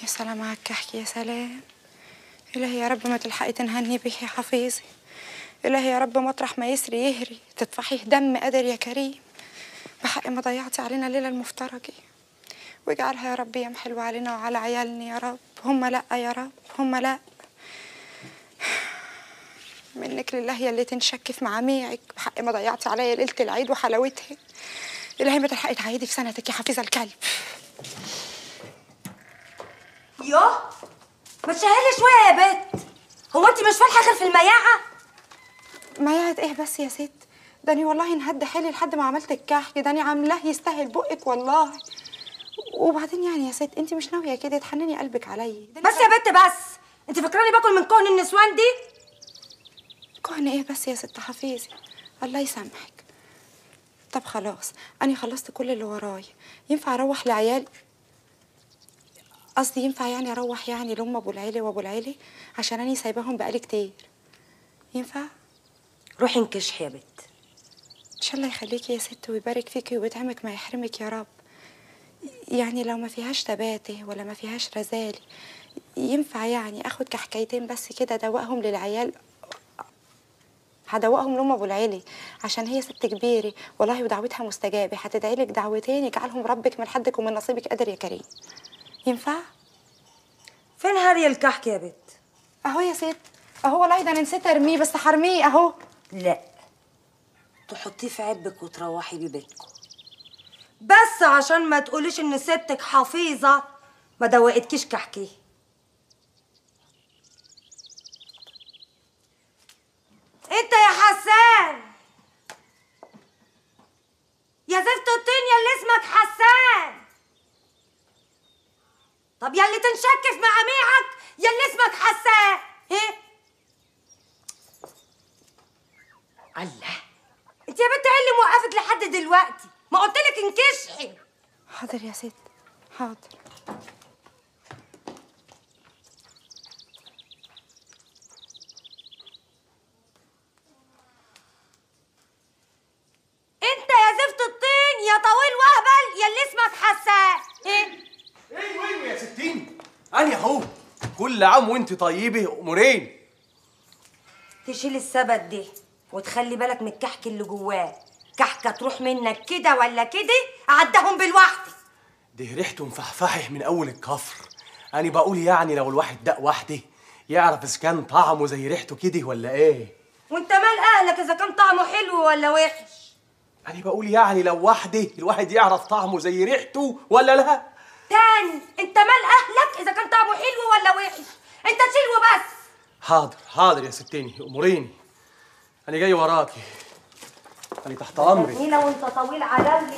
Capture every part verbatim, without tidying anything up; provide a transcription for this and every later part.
يا سلام على الكحك، يا سلام. إلهي يا رب ما تلحقي تنهني به يا حفيظي. إلهي يا رب مطرح ما يسري يهري تطفحيه دم قدر يا كريم، بحق ما ضيعتي علينا الليلة المفترجة. واجعلها يا رب يا حلوة علينا وعلى عيالنا يا رب. هم لأ يا رب، هم لأ. منك لله يا اللي تنشكي في معاميعك، بحق ما ضيعتي عليا ليلة العيد وحلاوتها. إلهي ما تلحقي تعيدي في سنتك يا حفيظة الكلب. يوه ما تشهلي شويه يا بت، هو انت مش فالحه غير في المياعه؟ مياعة ايه بس يا ست؟ داني والله انهد حيلي لحد ما عملت الكحك، داني عاملاه يستاهل بقك والله. وبعدين يعني يا ست انت مش ناويه كده تحنني قلبك عليا. بس يا بت بس، انت فاكراني باكل من كهن النسوان دي؟ كهن ايه بس يا ست حفيظي؟ الله يسامحك. طب خلاص انا خلصت كل اللي ورايا، ينفع اروح لعيالي؟ قصدي ينفع يعني اروح يعني لام ابو العيلي وابو العيلي عشان اني سايباهم بقالي كتير. ينفع؟ روحي انكشحي يا بت. ان شاء الله يخليكي يا ست ويبارك فيكي ويدعمك ما يحرمك يا رب. يعني لو ما فيهاش تباته ولا ما فيهاش رزالي، ينفع يعني اخد كحكايتين بس كده ادوقهم للعيال؟ هدوقهم لام ابو العيلي عشان هي ست كبيره والله ودعوتها مستجابه، هتدعي لك دعوتين يجعلهم ربك من حدك ومن نصيبك قدر يا كريم. ينفع؟ فين هاري الكحك يا بت؟ اهو يا ست اهو. والله ده انا نسيت ارميه بس هرميه اهو. لا تحطيه في عبك وتروحي ببيتكم، بس عشان ما تقوليش ان ستك حفيظه ما دوقتكيش كحكيه. انت يا حسان يا زفت الطين يا اللي اسمك حسان، طب يا اللي تنشك في معاميعك يا اللي اسمك حسان. ايه الله، انت يا بنت ايه اللي موقفك لحد دلوقتي؟ ما قلتلك انكشحي. حاضر يا ست حاضر. انت يا زفت الطين يا طويل وهبل يا اللي اسمك حسان. ايه ايوه ايوه يا ستين، انا اهو. كل عام وانت طيبه امورين. تشيل السبت دي وتخلي بالك من الكحك اللي جواه، كحكه تروح منك كده ولا كده اعدهم بالواحده. ده ريحته مفحفحه من اول الكفر. انا بقول يعني لو الواحد دق واحده يعرف اذا كان طعمه زي ريحته كده ولا ايه. وانت مال اهلك اذا كان طعمه حلو ولا وحش؟ انا بقول يعني لو واحده الواحد يعرف طعمه زي ريحته ولا لا. تاني، انت مال اهلك اذا كان طعمه حلو ولا وحش؟ انت تشيل وبس. حاضر حاضر يا ستيني اموريني، انا جاي وراكي، انا تحت امرك. هنا وانت طويل على اللي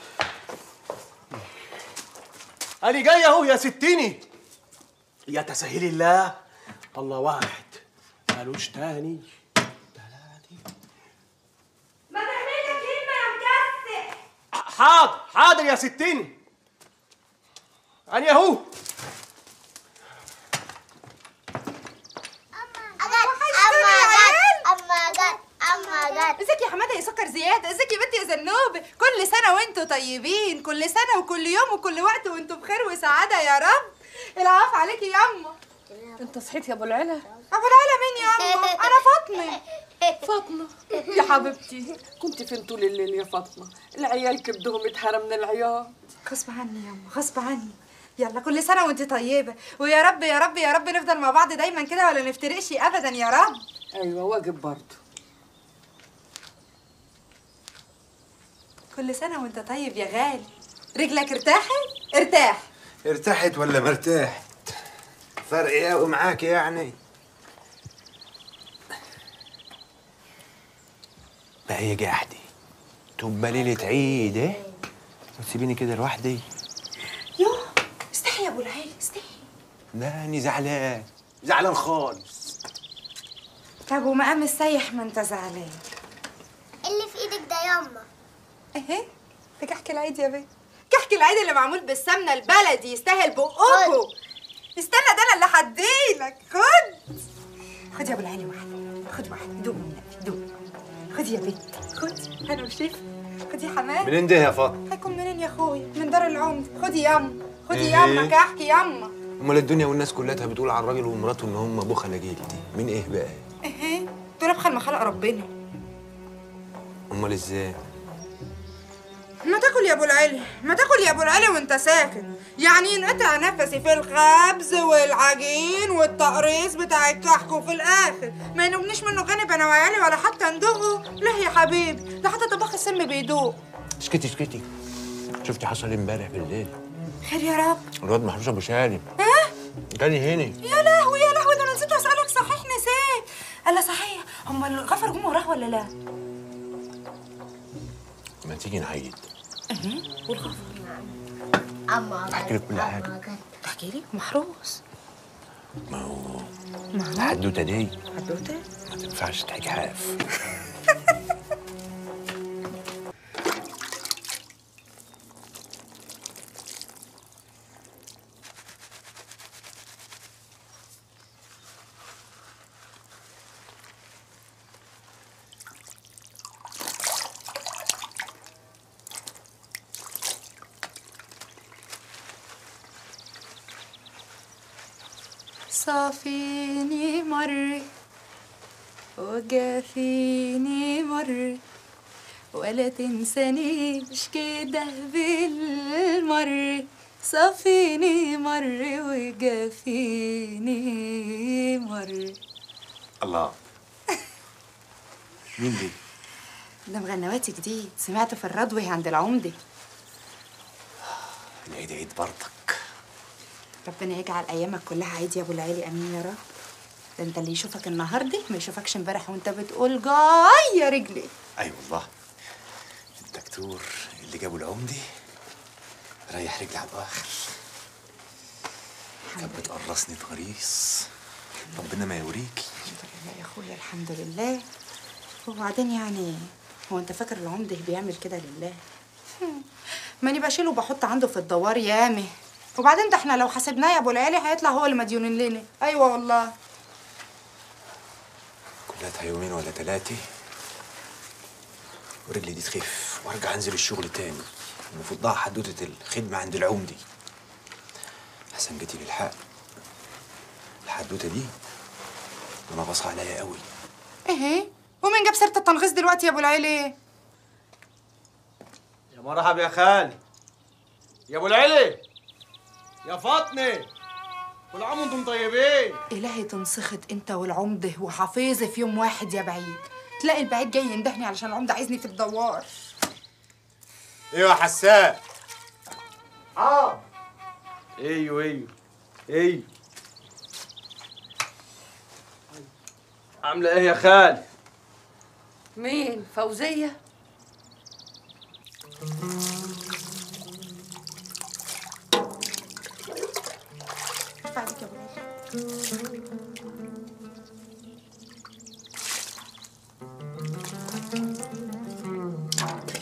انا جاي اهو يا ستيني. يا تسهيل الله، الله واحد مالوش تاني. ما تعمل لك همه يا مكسح. حاضر حاضر يا ستيني، انا اهو. ازيك يا حماده يا سكر زياده؟ ازيك يا بنتي يا زنوبه؟ كل سنه وانتوا طيبين، كل سنه وكل يوم وكل وقت وانتوا بخير وسعاده يا رب. العفو عليكي ياما. انت صحيت يا ابو العلا؟ ابو العلا مين ياما؟ انا فاطمه. فاطمه يا حبيبتي، كنت فين طول الليل يا فاطمه؟ العيال كبدهم اتهرى من العياط. غصب عني ياما غصب عني. يلا كل سنه وانت طيبه، ويا رب يا رب يا رب نفضل مع بعض دايما كده ولا نفترقش ابدا يا رب. ايوه واجب برضه. كل سنة وانت طيب يا غالي. رجلك ارتاحت؟ ارتاح. ارتحت ولا مرتاحت؟ فرق ايه ومعاك يعني؟ ما هي قاعدة تبقى ليلة عيد ايه؟ وتسيبيني كده لوحدي؟ يوه استحي يا ابو العيلي استحي. لا اني زعلان، زعلان خالص. طب ومقام السيح ما انت زعلان؟ اللي في ايدك ده ياما اهي ده كحك العيد يا بيه، كحك العيد اللي معمول بالسمنه البلدي يستاهل بقكم. استنى ده انا اللي هديلك. خد خد يا ابو العيني واحد، خد واحد دوق من دوق. خد يا بنت خد، انا وشيف. خد يا حماد. منين ده يا فاطمه؟ هيكون منين يا اخويا؟ من دار العمد. خدي ياما خدي ياما كحك ياما. امال الدنيا والناس كلها بتقول على الراجل ومراته ان هم بخله جلدي، مين ايه بقى؟ ايه دول بخل ما خلق ربنا. امال ازاي؟ ما تاكل يا ابو العلي، ما تاكل يا ابو العلي وانت ساكت. يعني ينقطع نفسي في الخبز والعجين والتقريص بتاع الكحك وفي الاخر ما ينوبنيش منه جانب انا وعيالي ولا حتى ندوقه. ليه يا حبيبي؟ ده حتى طباخ السم بيدوق. اسكتي اسكتي. شفتي حصل ايه امبارح بالليل؟ خير يا رب. الواد محروس ابو سالم ايه؟ جاني هنا. يا لهوي يا لهوي، ده انا نسيت اسالك، صحيح نسيت. الا صحيح، هم الغفر جم وراه ولا لا؟ ما تيجي نعيد. ايه والغفر؟ أما احكي لك كل حاجه. تحكي لي محروس. ما هو ما هو الحدوته دي حدوته ما تنفعش تحكي حاف. صافيني مر وجافيني مر ولا تنسانيش كده بالمر. صافيني مر وجافيني مر. الله. مين دي؟ ده مغنواتي جديد، سمعته في الرضوي عند العمدة. العيد عيد برضك. ربنا يجعل ايامك كلها عيد يا ابو العالي، امين يا رب. ده انت اللي يشوفك النهارده ما يشوفكش امبارح وانت بتقول جاي يا رجلي. اي أيوة والله. الدكتور اللي جابوا العمدي ريح رجلي على الاخر. كانت بتقرصني تغريس. ربنا ما يوريكي. الحمد لله يا اخويا الحمد لله. وبعدين يعني هو انت فاكر العمده بيعمل كده لله؟ ماني بشيله وبحط عنده في الدوار يامه. وبعدين ده احنا لو حسبناه يا ابو العالي هيطلع هو اللي مديون لنا. ايوه والله. كلها يومين ولا ثلاثه ورجلي دي تخف وارجع انزل الشغل تاني. المفروض ضاع حدوته الخدمه عند العمدي. احسن جيتي للحق. الحدوته دي منغصه عليا قوي. ايه ومين جاب سيره التنغيص دلوقتي يا ابو العالي؟ يا مرحب يا خالي، يا ابو العلي، يا فاطمه، كل عام وانتم طيبين. الهي تنسخط انت والعمده وحفيظي في يوم واحد يا بعيد. تلاقي البعيد جاي يندهني علشان العمده عايزني في الدوار. ايوه يا حسان. اه ايوه ايوه ايوه. عامله ايه يا خالي؟ مين؟ فوزية؟ بعدك يا ابو العالي.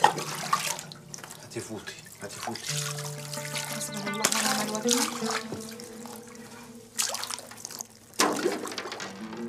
هاتي فوطي هاتي فوطي. حسبنا الله ونعم الوكيل.